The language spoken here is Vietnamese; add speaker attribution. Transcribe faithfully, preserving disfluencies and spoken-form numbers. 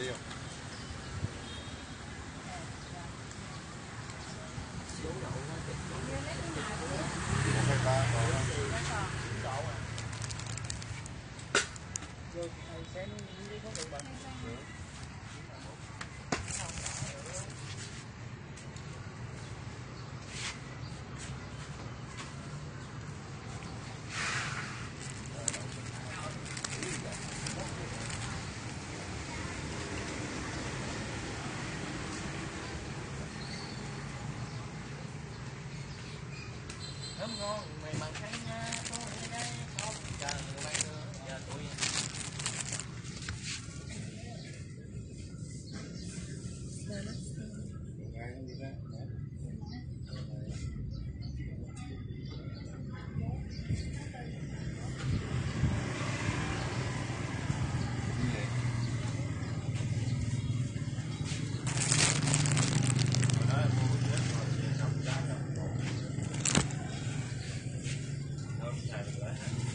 Speaker 1: liều.
Speaker 2: Thơm ngon mày bằng cái nha, tôi đây không cần bao nữa giờ tụi Hãy subscribe cho kênh Ghiền Mì Gõ để không bỏ lỡ những video hấp dẫn.